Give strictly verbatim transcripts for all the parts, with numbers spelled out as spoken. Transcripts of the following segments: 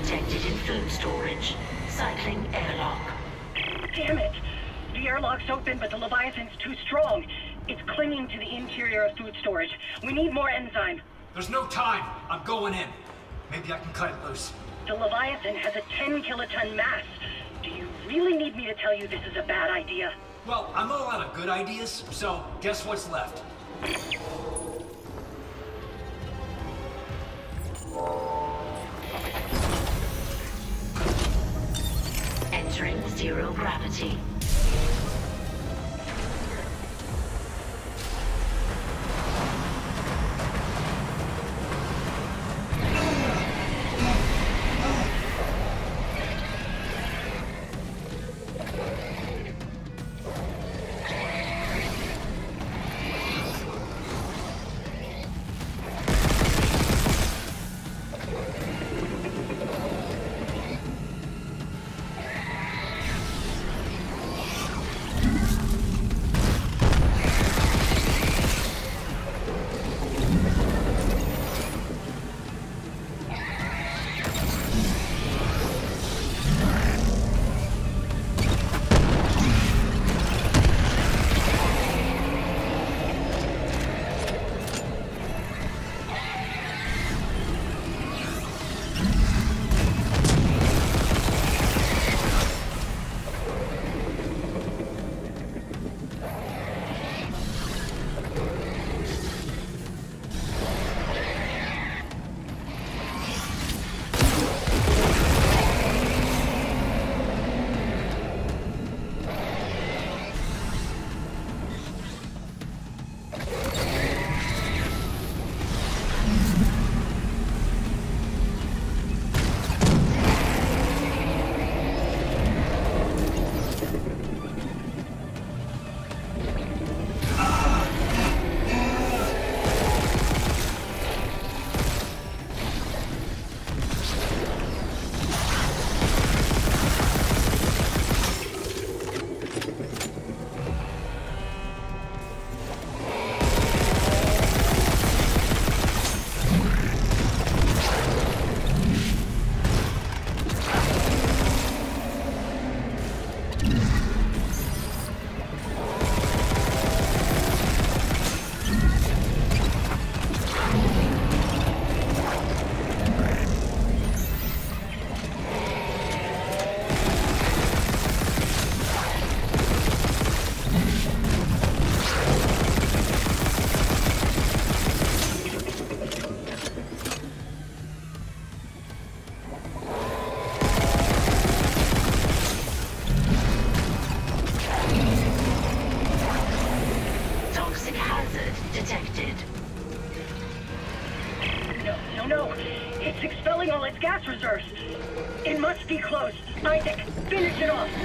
detected in food storage. Cycling airlock. Damn it! The airlock's open, but the Leviathan's too strong. It's clinging to the interior of food storage. We need more enzyme. There's no time. I'm going in. Maybe I can cut it loose. The Leviathan has a ten kiloton mass. Do you really need me to tell you this is a bad idea? Well, I'm all out of good ideas, so guess what's left? Entering zero gravity. Reserves. It must be close. Isaac, finish it off.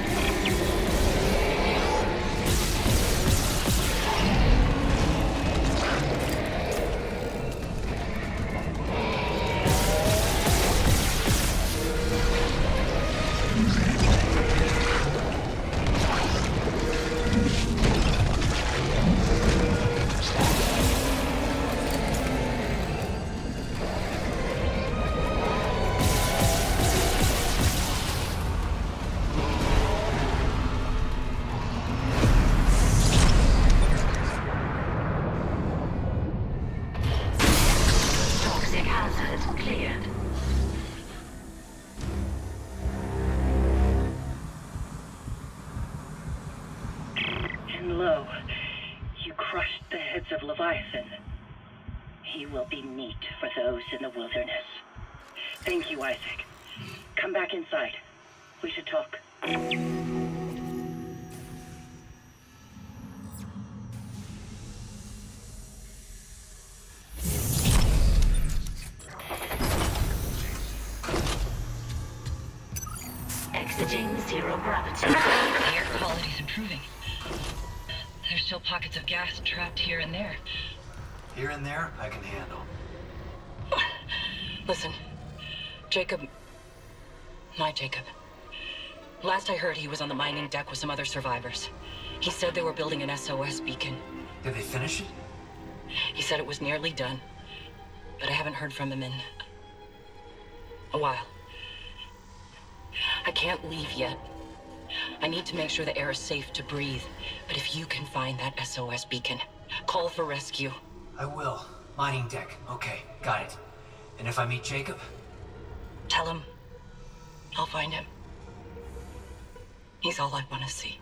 Leviathan. He will be meat for those in the wilderness. Thank you, Isaac. Come back inside. We should talk. Exiting zero gravity. The air quality's improving. There's still pockets of gas trapped here and there. Here and there, I can handle. Listen, Jacob... My Jacob. Last I heard, he was on the mining deck with some other survivors. He said they were building an S O S beacon. Did they finish it? He said it was nearly done, but I haven't heard from him in... a while. I can't leave yet. I need to make sure the air is safe to breathe. But if you can find that S O S beacon, call for rescue. I will. Mining deck. Okay, got it. And if I meet Jacob? Tell him I'll find him. He's all I want to see.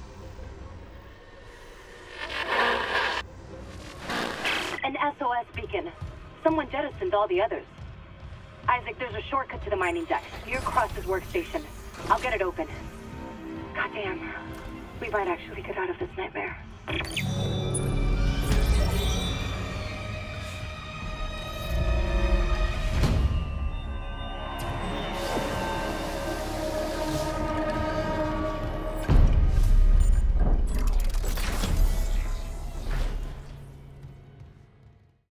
An S O S beacon. Someone jettisoned all the others. Isaac, there's a shortcut to the mining deck. Near Cross's workstation. I'll get it open. Goddamn. We might actually get out of this nightmare.